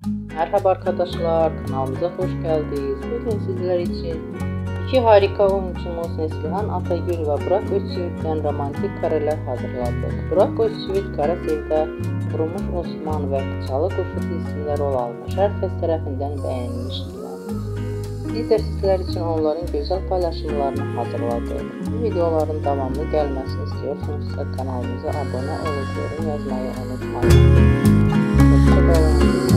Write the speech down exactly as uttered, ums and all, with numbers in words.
Merhaba arkadaşlar, kanalımıza hoş geldiniz. Bugün sizler için iki harika oyuncumuz Neslihan Atagül ve Burak Özçivit'ten romantik kareler hazırladık. Burak Özçivit Kara Sevda, Vurmuş Osman ve Çalı Kuşu dizisinde rol almış. Herkes tarafından beğenmiştiler. Biz de sizler için onların güzel paylaşımlarını hazırladık. Bu videoların devamlı gelmesini istiyorsanız kanalımıza abone olup yorum yazmayı unutmayın. Hoşçakalın.